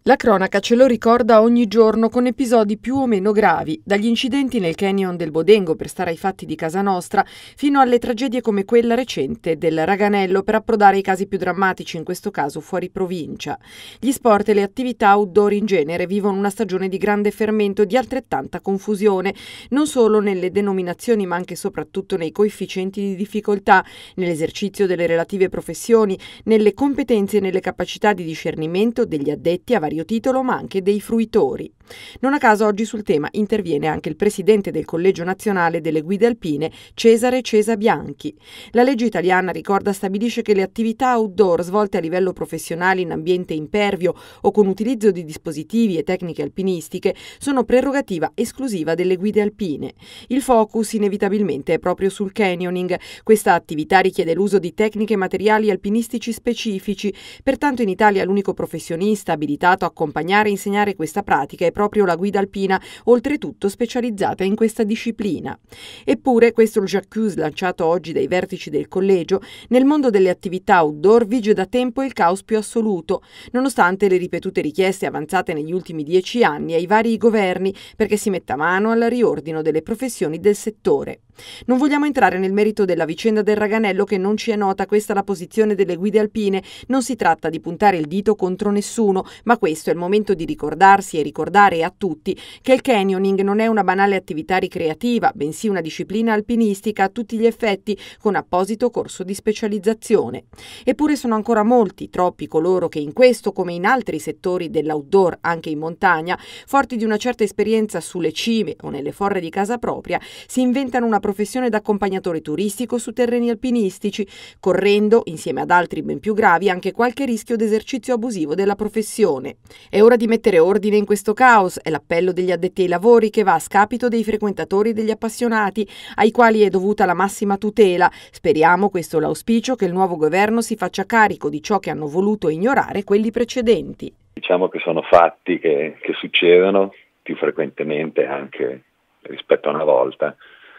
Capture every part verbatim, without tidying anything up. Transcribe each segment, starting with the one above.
La cronaca ce lo ricorda ogni giorno con episodi più o meno gravi, dagli incidenti nel canyon del Bodengo, per stare ai fatti di casa nostra, fino alle tragedie come quella recente del Raganello, per approdare ai casi più drammatici, in questo caso fuori provincia. Gli sport e le attività outdoor in genere vivono una stagione di grande fermento e di altrettanta confusione, non solo nelle denominazioni ma anche e soprattutto nei coefficienti di difficoltà, nell'esercizio delle relative professioni, nelle competenze e nelle capacità di discernimento degli addetti a vari titolo, ma anche dei fruitori. Non a caso oggi sul tema interviene anche il presidente del Collegio Nazionale delle Guide Alpine, Cesare Cesa Bianchi. La legge italiana, ricorda, stabilisce che le attività outdoor svolte a livello professionale in ambiente impervio o con utilizzo di dispositivi e tecniche alpinistiche sono prerogativa esclusiva delle guide alpine. Il focus inevitabilmente è proprio sul canyoning. Questa attività richiede l'uso di tecniche e materiali alpinistici specifici, pertanto in Italia l'unico professionista abilitato a accompagnare e insegnare questa pratica è proprio la guida alpina, oltretutto specializzata in questa disciplina. Eppure, questo è il j'accuse lanciato oggi dai vertici del collegio, nel mondo delle attività outdoor vige da tempo il caos più assoluto, nonostante le ripetute richieste avanzate negli ultimi dieci anni ai vari governi perché si metta mano al riordino delle professioni del settore. Non vogliamo entrare nel merito della vicenda del Raganello, che non ci è nota questa la posizione delle guide alpine. Non si tratta di puntare il dito contro nessuno, ma questo è il momento di ricordarsi e ricordare a tutti che il canyoning non è una banale attività ricreativa, bensì una disciplina alpinistica a tutti gli effetti, con apposito corso di specializzazione. Eppure sono ancora molti, troppi coloro che in questo, come in altri settori dell'outdoor, anche in montagna, forti di una certa esperienza sulle cime o nelle forre di casa propria, si inventano una professione d'accompagnatore turistico su terreni alpinistici, correndo, insieme ad altri ben più gravi, anche qualche rischio d'esercizio abusivo della professione. È ora di mettere ordine in questo caos, è l'appello degli addetti ai lavori, che va a scapito dei frequentatori e degli appassionati, ai quali è dovuta la massima tutela. Speriamo, questo l'auspicio, che il nuovo governo si faccia carico di ciò che hanno voluto ignorare quelli precedenti. Diciamo che sono fatti che, che succedono più frequentemente anche rispetto a una volta,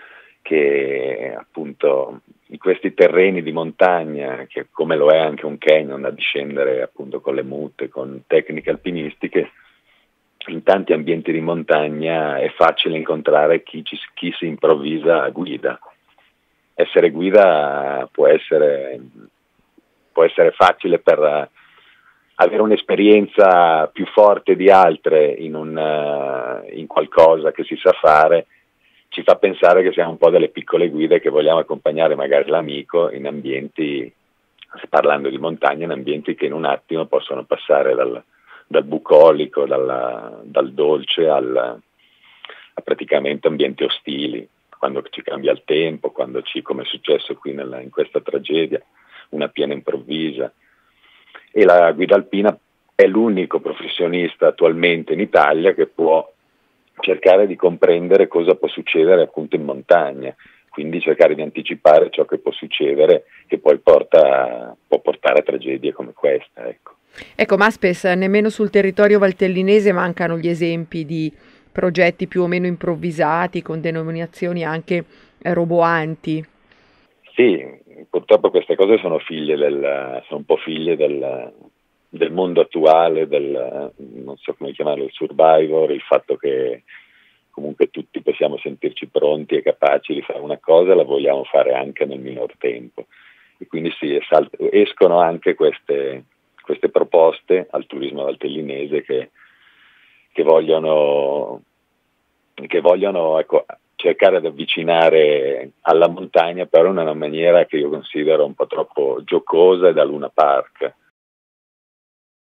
che appunto in questi terreni di montagna, che come lo è anche un canyon, da discendere appunto con le mute, con tecniche alpinistiche, in tanti ambienti di montagna è facile incontrare chi, ci, chi si improvvisa guida. Essere guida può essere, può essere facile per avere un'esperienza più forte di altre in, un, in qualcosa che si sa fare. Ci fa pensare che siamo un po' delle piccole guide che vogliamo accompagnare magari l'amico in ambienti, parlando di montagna, in ambienti che in un attimo possono passare dal, dal bucolico, dal, dal dolce al, a praticamente ambienti ostili, quando ci cambia il tempo, quando ci, come è successo qui nella, in questa tragedia, una piena improvvisa. E la guida alpina è l'unico professionista attualmente in Italia che può cercare di comprendere cosa può succedere appunto in montagna, quindi cercare di anticipare ciò che può succedere, che poi porta, può portare a tragedie come questa. Ecco. Ecco, Maspes, nemmeno sul territorio valtellinese mancano gli esempi di progetti più o meno improvvisati, con denominazioni anche roboanti. Sì, purtroppo queste cose sono figlie del, sono un po' figlie del, del mondo attuale, del, non so come chiamarlo, il survivor, il fatto che comunque tutti possiamo sentirci pronti e capaci di fare una cosa e la vogliamo fare anche nel minor tempo. E quindi sì, escono anche queste, queste proposte al turismo valtellinese che, che vogliono, che vogliono ecco, cercare di avvicinare alla montagna, però in una maniera che io considero un po' troppo giocosa e da Luna Park.